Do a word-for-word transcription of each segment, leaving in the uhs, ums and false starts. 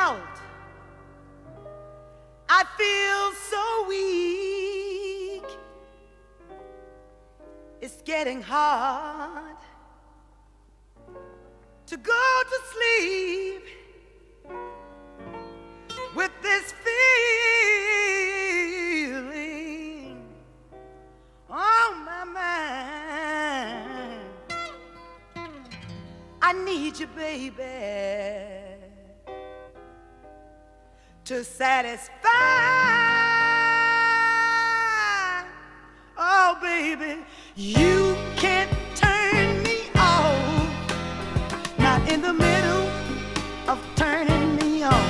out. I feel so weak. It's getting hard to go to sleep with this feeling on my mind. I need you, baby, to satisfy. Oh, baby, you can't turn me off, not in the middle of turning me on.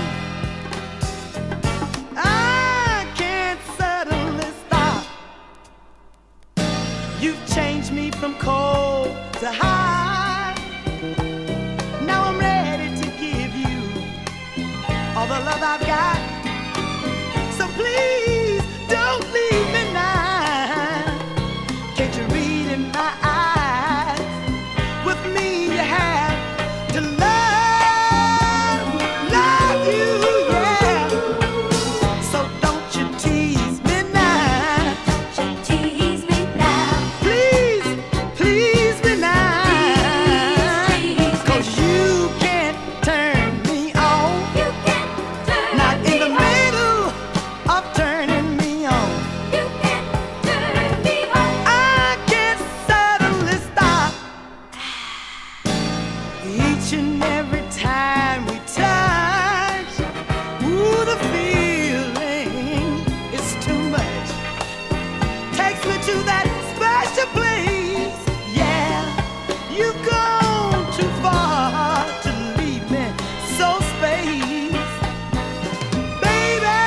I can't suddenly stop. You've changed me from cold to high. Now I'm ready to give you all the love I've got. So please don't leave me now. Can't you read in my eyes? With me you have to love, love you, yeah. So don't you tease me now. Don't you tease me now. Please, please me now. Please, please, 'Cause you can't turn me on. You can't turn Not in me the on. middle of turning me on. You can't turn me on. I can't suddenly stop. Each and every time we touch, ooh, the feeling is too much. Takes me to that special place. Yeah, you've gone too far to leave me so space. Baby,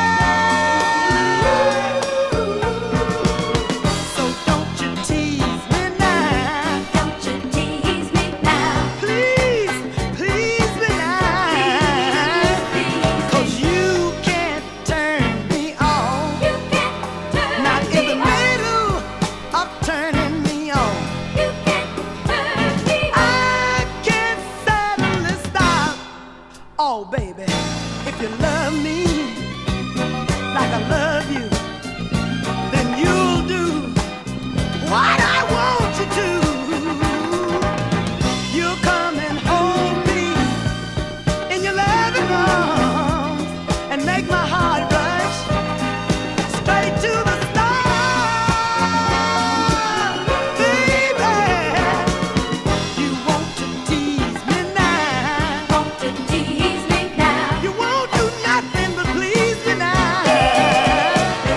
so don't you tease me now. Don't you tease me now. Please, please me now. Please, 'Cause you can't turn me on. you can't turn Not me in the on. middle of turning me on. You can't turn me I on. can't suddenly stop. Oh, baby, if you love me like I love you, then you'll do what I want you to. You'll come and hold me in your loving arms and make my heart rush straight to the stars. Baby, you want to tease me now. Want to tease me now. You won't do nothing but please me now.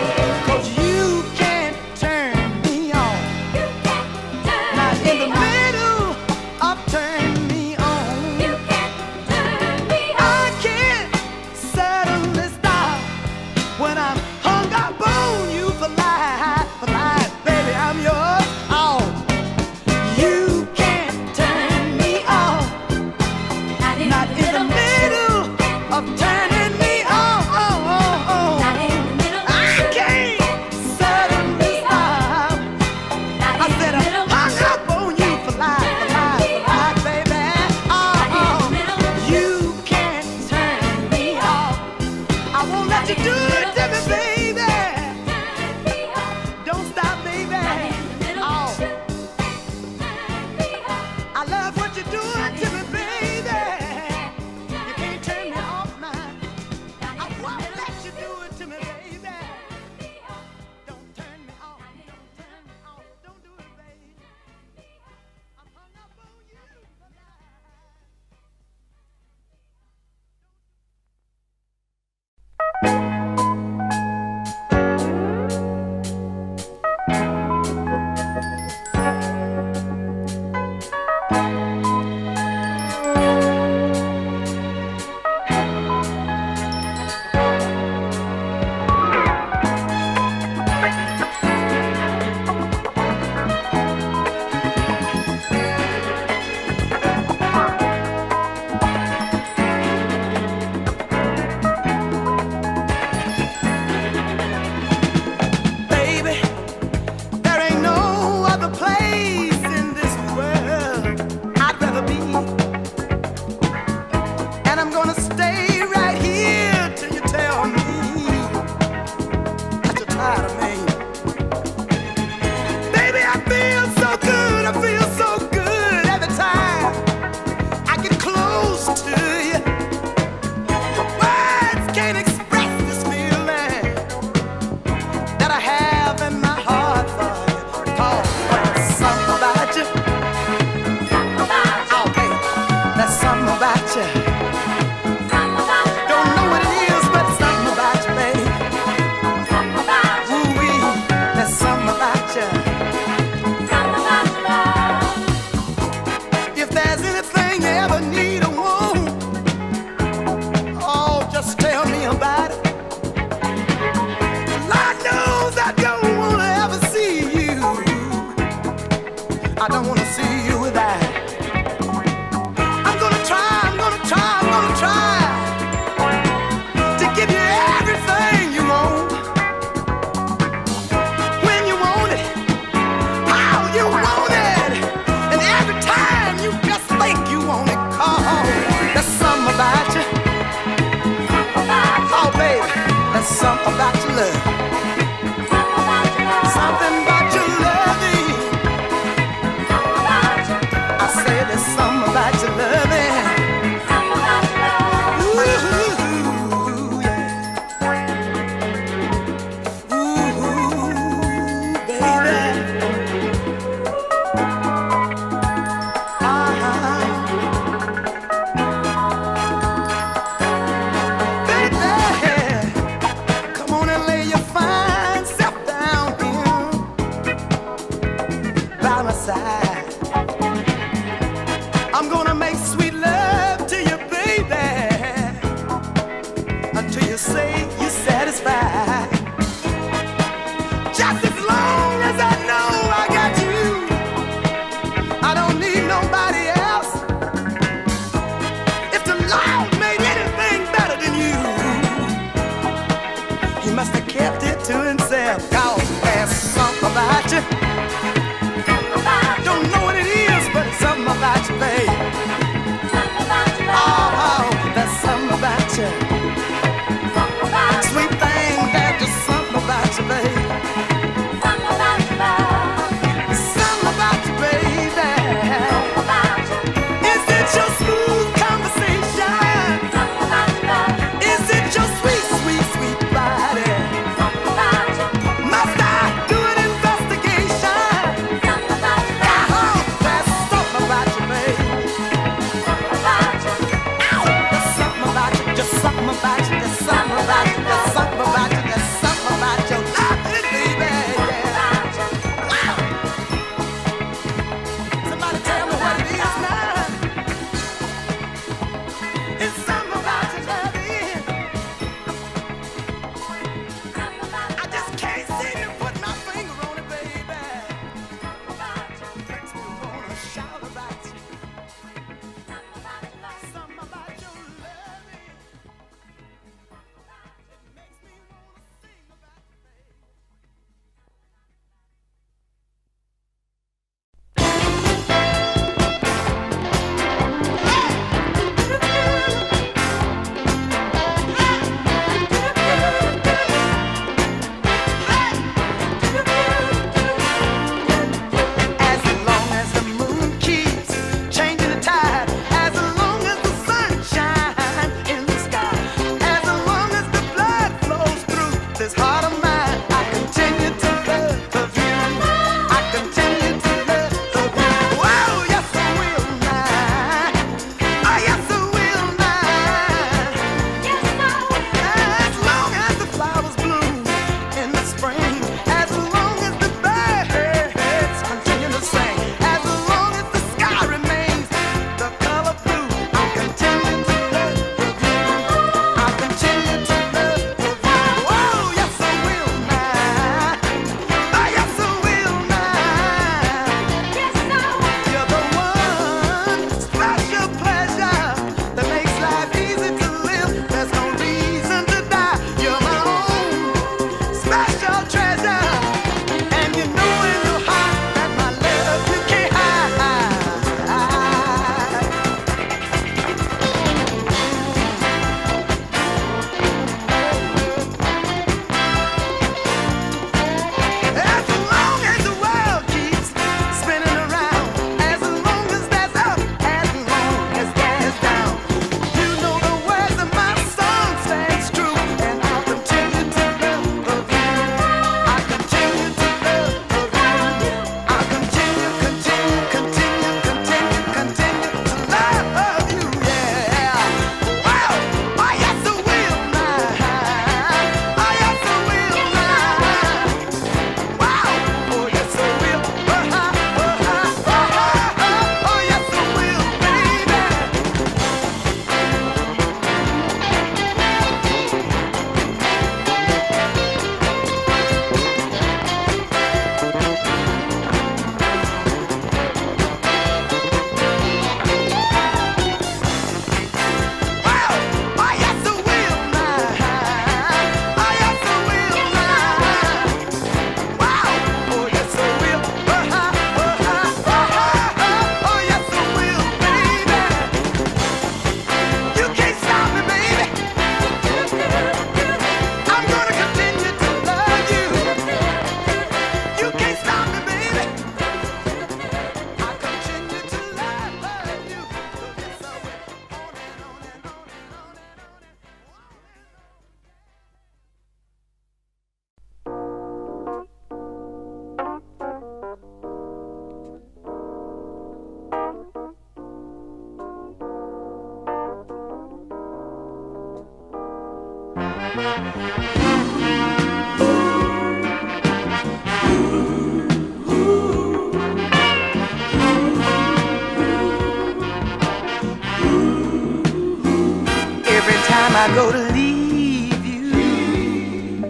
Every time I go to leave you,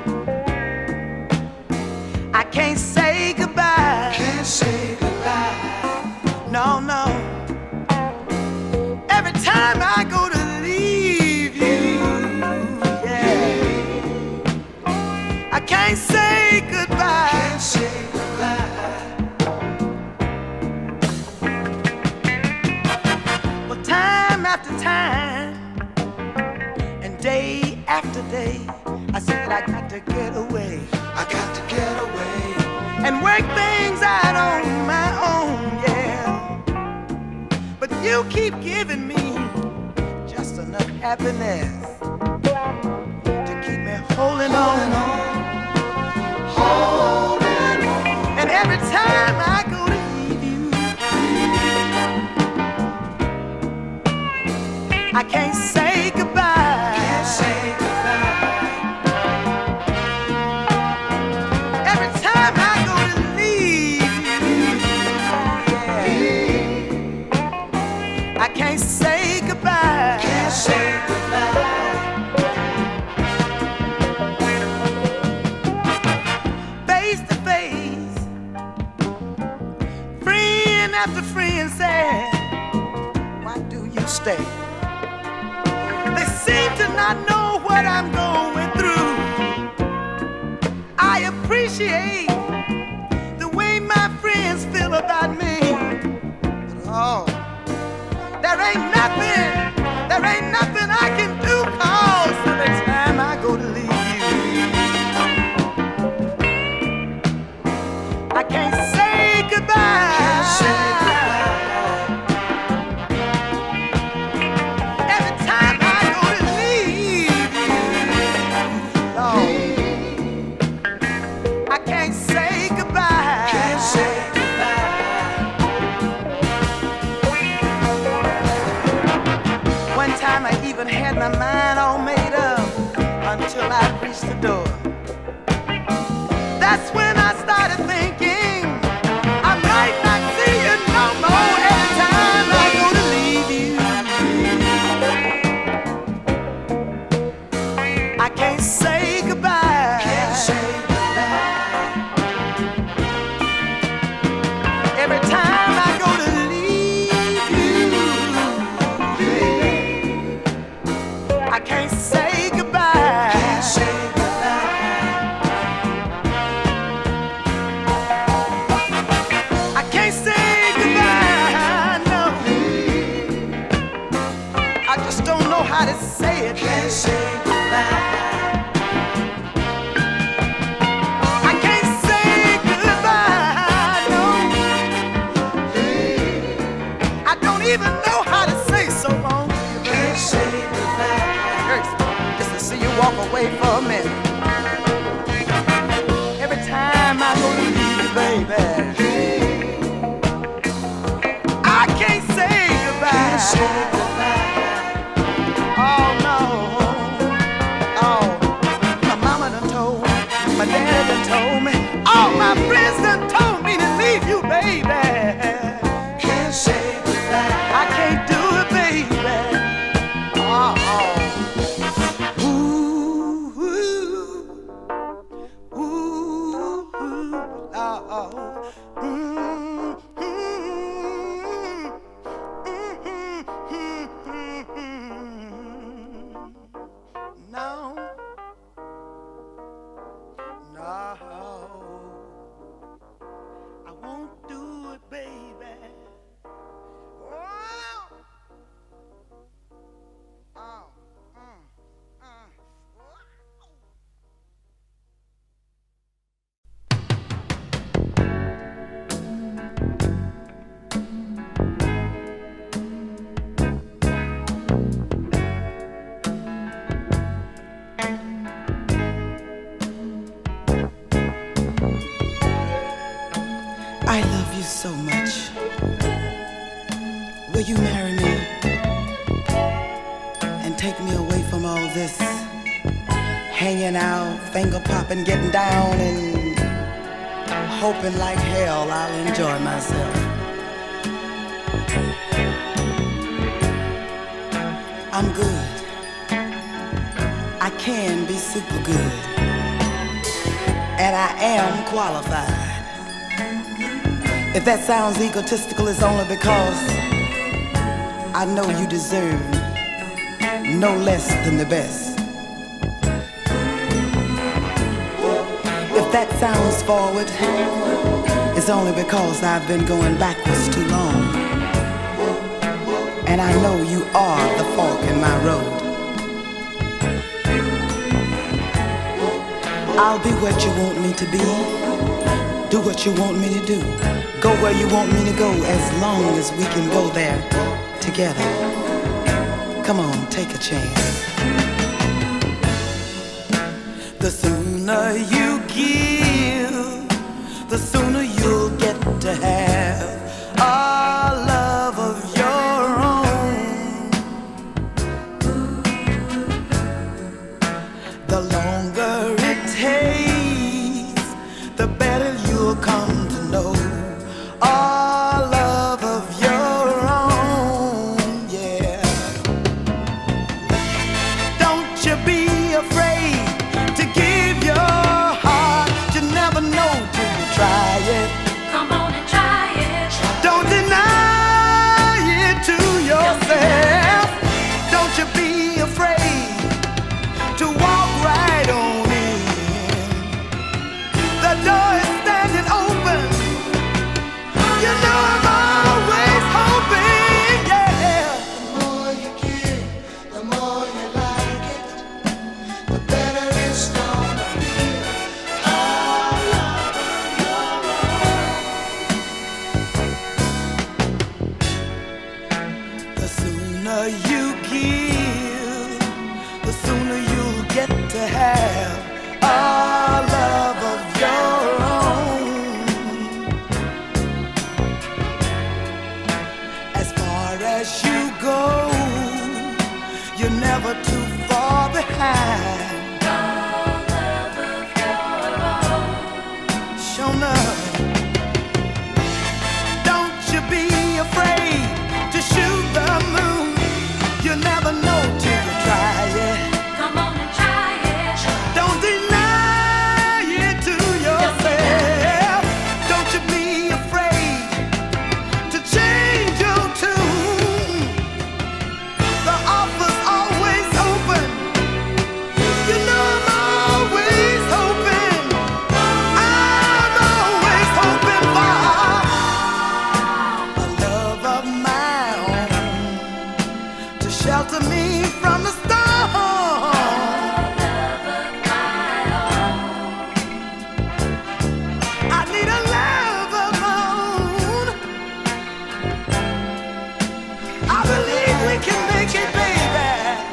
I can't say goodbye. Can't say goodbye. No, no. Every time I go to leave you, yeah, I can't say goodbye. Can't say goodbye. But time after time, and day after day, I said I got to get away I got to get away. and work things out on my own, yeah. But you keep giving me just enough happiness to keep me holding on, Holding on. and every time I go to leave you, I can't say goodbye. Can't say goodbye. Every time I go to leave you, yeah, I can't say goodbye. Can't say goodbye. Face to face, friend after friend said, why do you stay? They seem to not know what I'm going through. I appreciate the way my friends feel about me. But oh, there ain't nothing, there ain't nothing I can do, 'cause every time I go to leave you, I can't say goodbye. Can't say Every time I go to leave you, Lord, I can't say goodbye. Can't say goodbye. One time I even had my mind all made up until I reached the door. That's when I started thinking I might not see you no more. Every time I go to leave you, I can't say goodbye. Can't say goodbye. Every time I go to leave you, baby, I can't say goodbye. Can't say goodbye. I can't say goodbye, no. I just don't know how to say it. Can't say goodbye. I can't say goodbye, no. I don't even know how to say so long to you, baby. Can't say goodbye. It hurts just to see you walk away for a minute. Every time I go to leave you, baby, I can't say goodbye. Can't say goodbye. Oh no. Oh, my mama done told me, my daddy done told me, all my friends done told me to leave you, baby. Can't say goodbye. I can't do it, baby. Oh, oh. Ooh, ooh, ooh, ooh, oh, oh. Mm, mm, mm, mm, mm. No, no, I won't do it, baby. Oh, oh, mm, mm. I love you so much. Will you marry me and take me away from all this hanging out, finger popping, getting down, and hoping like hell I'll enjoy myself. I'm good. I can be super good. And I am qualified. If that sounds egotistical, it's only because I know you deserve no less than the best. If that sounds forward, it's only because I've been going backwards too long. And I know you are the fork in my road. I'll be what you want me to be. Do what you want me to do. Go where you want me to go, as long as we can go there together. Come on, take a chance. The sooner you give, the sooner you'll get to have a love of your own. The longer it takes, the better you'll come to know a love of your own, yeah. Don't you be afraid to give your heart. You never know till you try it. Come on and try it. Don't deny it to yourself. Don't you be afraid to walk right on in. The door is standing open. You know I'm always hoping, yeah. The more you give, the more you like it, the better it's gonna feel. Our love of your own. The sooner you give, the sooner you'll get to have a love of your own. As far as you go, you're never too far behind. Sure enough. Don't you be afraid to shoot the moon. You never know till you try it. Come on and try it. Don't deny it to yourself. Don't you be afraid to change your tune. The offer's always open. You know I'm always hoping. I'm always hoping for a love of my own to shelter me from the storm. I need a love of my own. I believe we can make it, baby.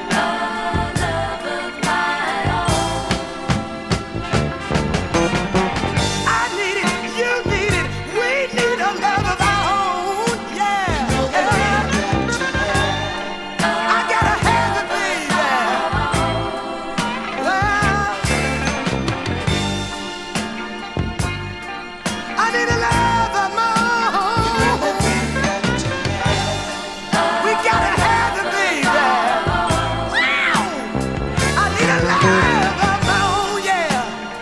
I need it, you need it, we need a love of our own, yeah. Know that we got to have I gotta have it, baby. Well, I need a love of my own. We gotta have it, baby. Wow. I need a love of my own, yeah.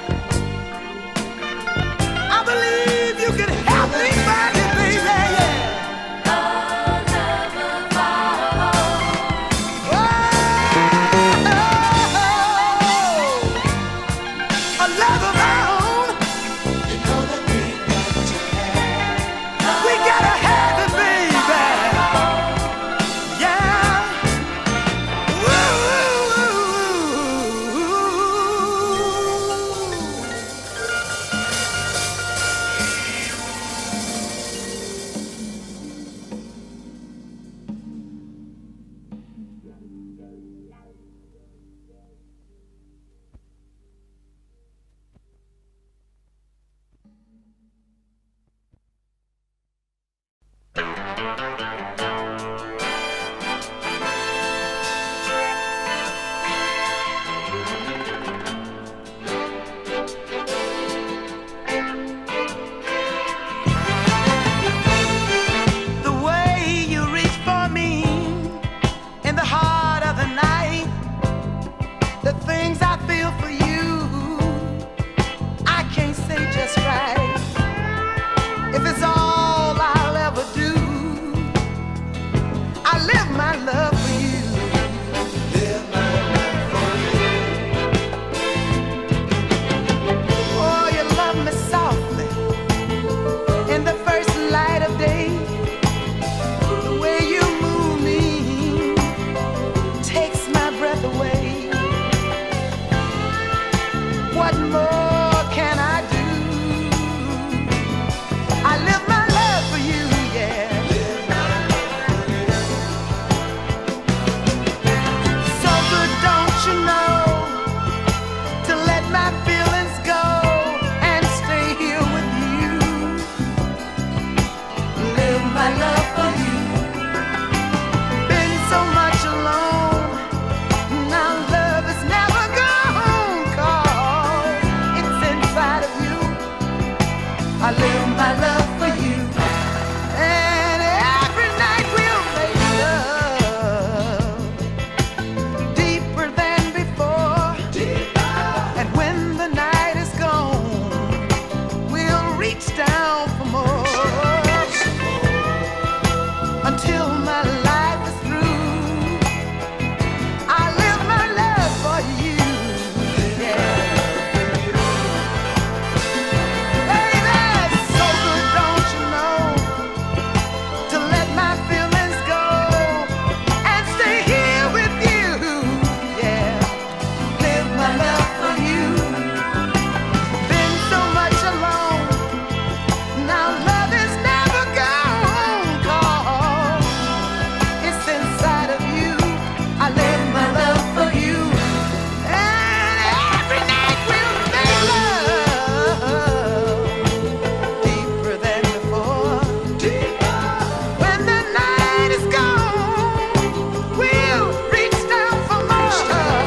I believe you can help me find it, baby, yeah. Oh, a love of our own. You know that we got to have. We gotta have it, baby. Yeah. away. What more can I do? I live my love for you, yeah. So good, don't you know, to let my feelings go and stay here with you. Live my love for you. Been so much alone, now love is never gone, 'cause it's inside of you. I live my love for you. And every night we'll make love deeper than before. And when the night is gone, we'll reach down for more. Until my life is through, I live my love for you. Yeah. Baby, it's so good, don't you know, to let my feelings go and stay here with you. Yeah. Live my love for you. Been so much alone, now love is never gone, 'cause it's inside of you. I live my love for you. And every night we'll make love deeper than before. When the night is gone, we'll reach down for more.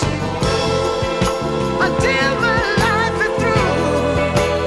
Until my life is through,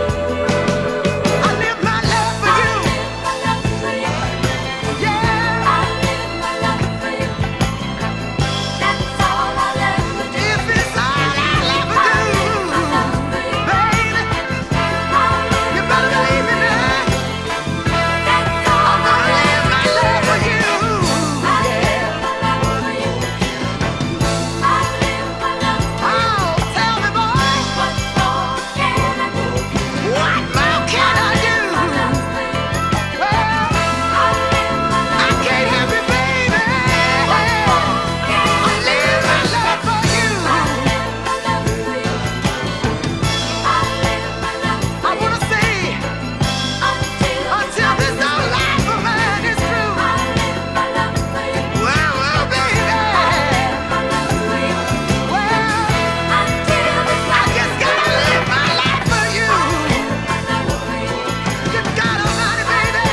I live my love for you. I live my love for you. Yeah. I live my love for you. That's all I'll ever do. If it's all I'll ever I live my do, love for you. baby, I live you my better love believe me for you. now. That's all I'm I'll gonna live ever my do. love for you. I live my love for you. I live my love for you. Oh, tell me, boy, What more can I do? what more can I do? My love for you. Well, I live my I love for can't you. help it, baby. What more can I I do? live my love for you. I live my love for you. I live my love I for you. wanna say, Until until this old life of mine is through. I live my love for you. Well, well, baby. I live my love for you. Well, Until this I life just gotta live my life for you. my love for you. Good God Almighty, baby.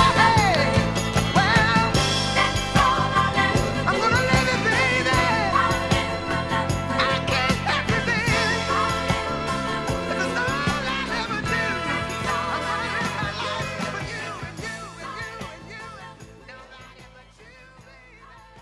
Well, That's all I'll ever do. I'm gonna live it, baby. I live my love for I you. can't help it, baby. I live my love for If you. it's all I'll ever do, I'm gonna live my life for you and you and you and you and nobody but you, baby.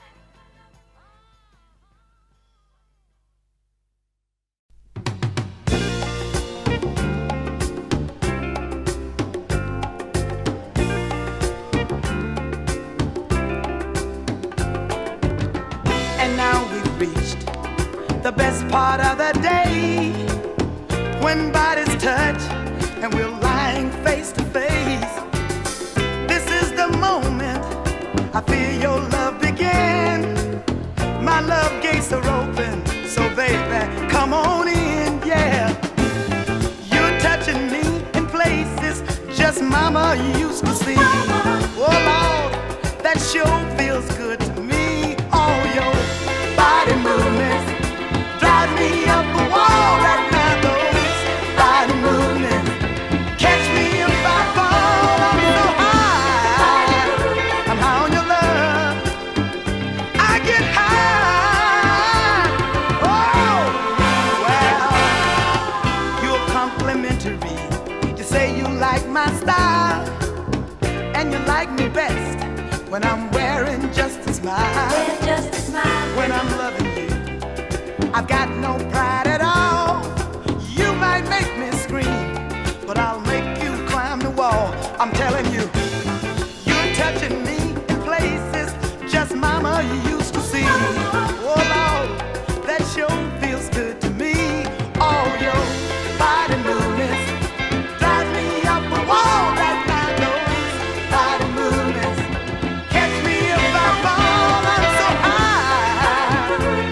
And now we've reached the best part of the day, when bodies touch and we're lying face to face. This is the moment I feel your love begin. My love gates are open, so baby, come on in, yeah. You're touching me in places just mama used to see. Oh Lord, that sure feels good to me. All your body movements drive me up the wall right now. Those body movements catch me if I fall. I'm so high, I'm high on your love. I get high. Oh, well, you're complimentary. You say you like my style, and you like me best when I'm wearing just a smile. We're just a smile. When I'm loving you, I've got no pride at all. You might make me scream, but I'll make you climb the wall. I'm telling you, you're touching me in places just mama used to see. Oh Lord, that sure feels good to me. All your body movements drive me up the wall right now. Those body movements catch me if I fall. I'm so high,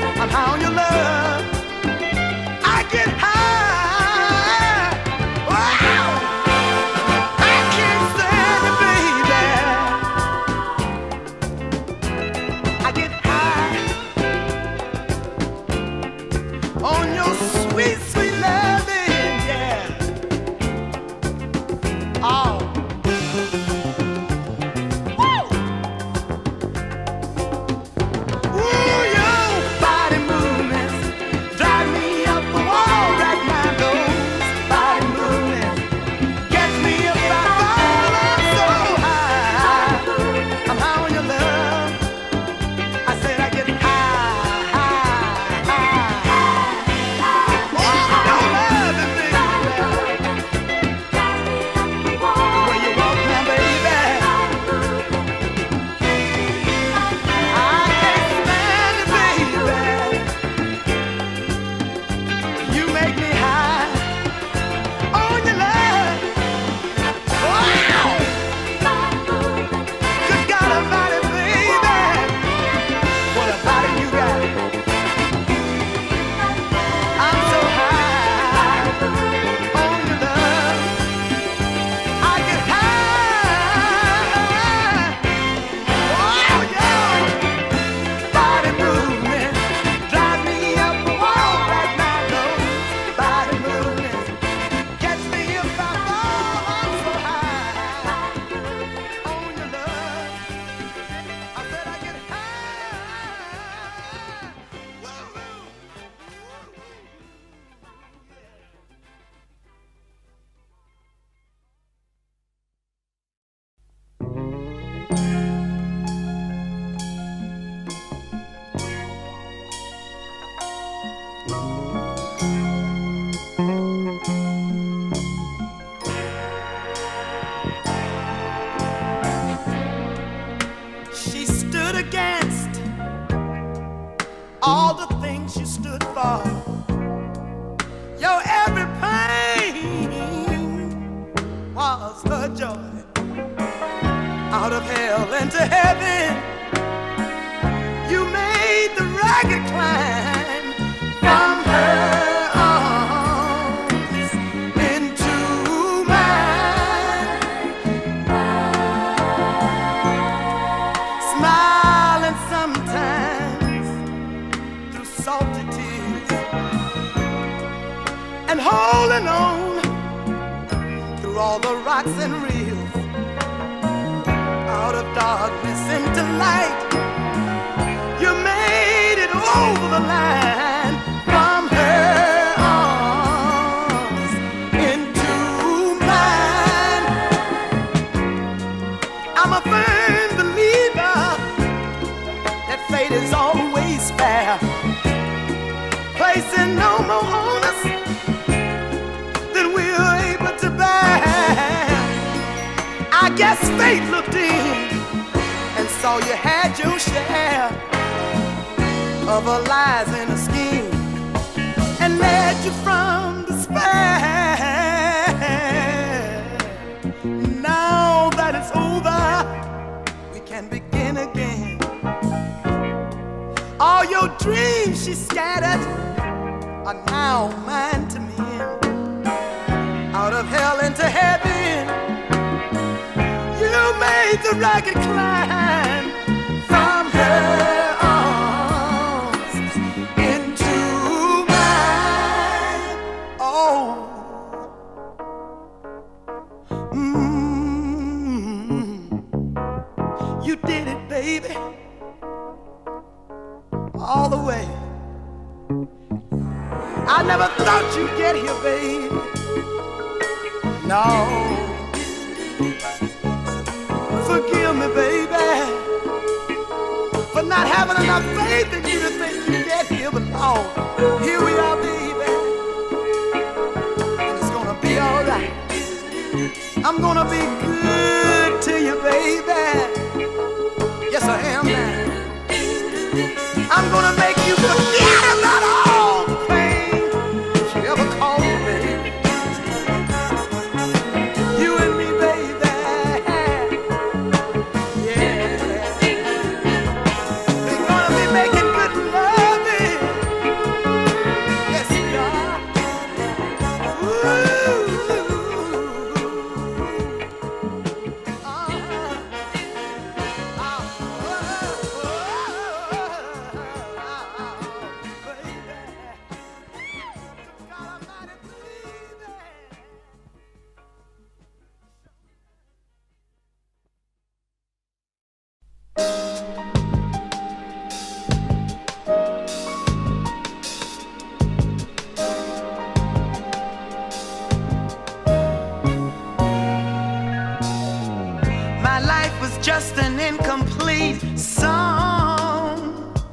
She stood against all the things you stood for. Your every pain was her joy. Out of hell into heaven, you made the ragged climb from her arms into mine. Smiling sometimes through salty tears, and holding on through all the rocks and reels. Out of darkness into light, you made it over the line. From her arms into mine. I'm a firm believer that fate is always fair, placing no more on us than we're able to bear. I guess fate looked in and saw you had your share of her lies and a scheme, and led you from despair. Now that it's over, we can begin again. All your dreams she scattered are now mine to mend. Out of hell into heaven, you made the ragged climb from her arms into mine. Oh, mm, you did it, baby, all the way. I never thought you'd get here, baby. No. Forgive me, baby, for not having enough faith in you to think you'd get here, but oh, here we are, baby, and it's gonna be all right. I'm gonna be good to you, baby. Yes, I am now. I'm gonna make you forget about all the pain you ever caused me, baby. You and me, baby. Just an incomplete song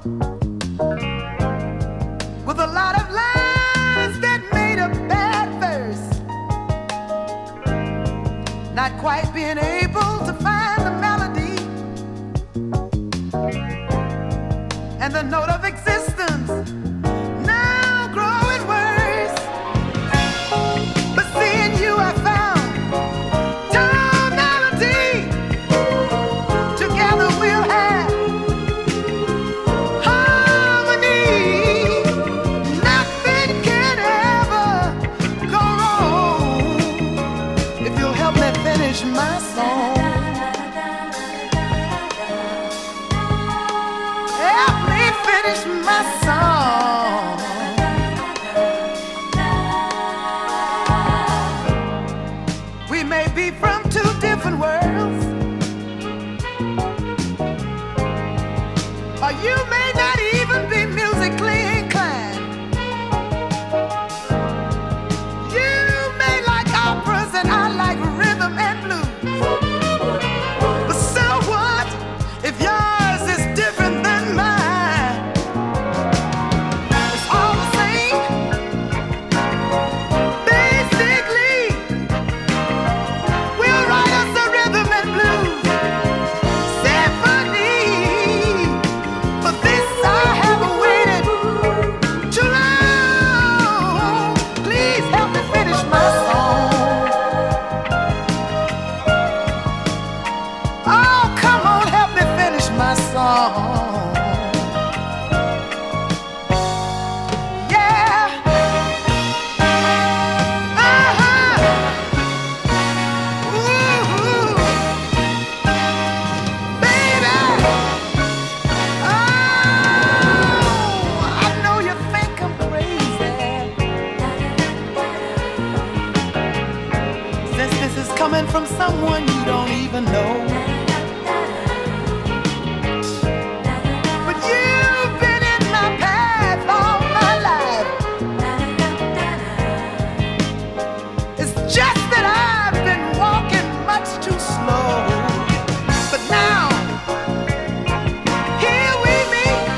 with a lot of lines that made a bad verse, not quite being able to find the melody and the note of existence, now growing worse. But seeing you, I found my song. Help me finish from someone you don't even know. But you've been in my path all my life. It's just that I've been walking much too slow. But now, here we meet.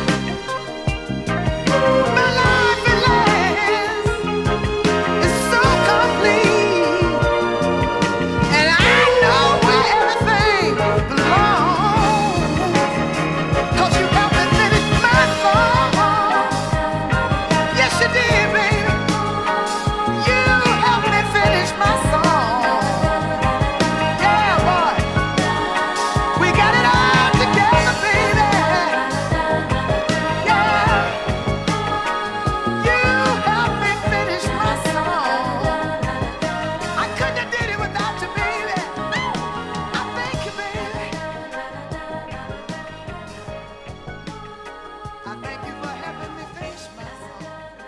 My life at last is so complete. And I know where everything belongs. 'Cause you helped me finish my song. Yes, you did, baby. You helped me finish my song. Yeah, boy. We got it all together, baby. Yeah. You helped me finish my song. I couldn't have did it without you, baby. I thank you, baby. I thank you for helping me finish my song.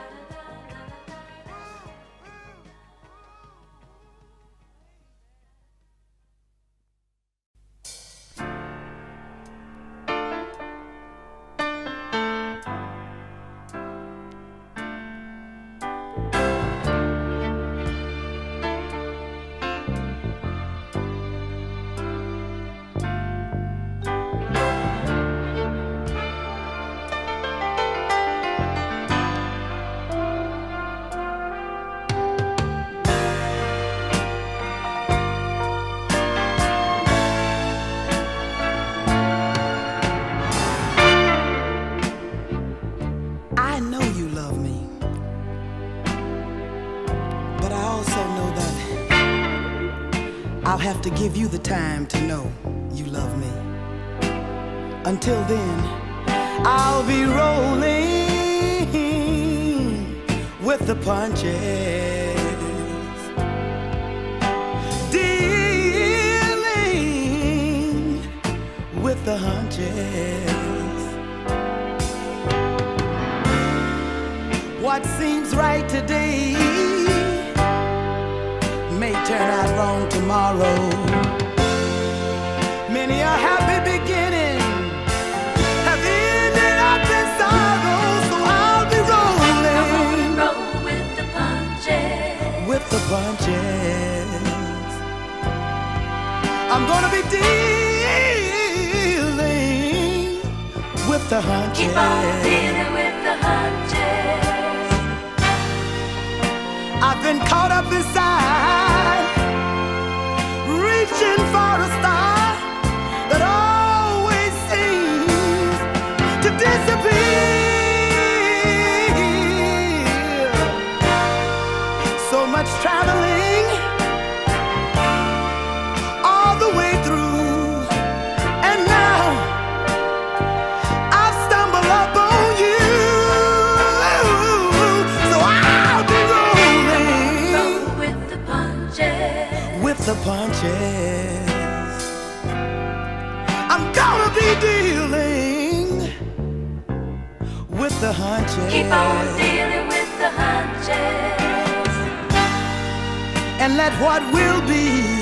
I know you love me, but I also know that I'll have to give you the time to know you love me. Until then, I'll be rolling with the punches, dealing with the hunches. What seems right today may turn out wrong tomorrow. Many a happy beginning have ended up in sorrow. So I'll be rolling Roll with the punches. with the punches. I'm gonna be dealing with the hunches. Keep on dealing with the hunches. I've been caught up inside, reaching for a star that always seems to disappear. So much traveling all the way through, and now I've stumbled up on you. So I'll be rolling Roll with the punches. with the punches. I'm gonna be dealing with the hunches. Keep on dealing with the hunches. And let what will be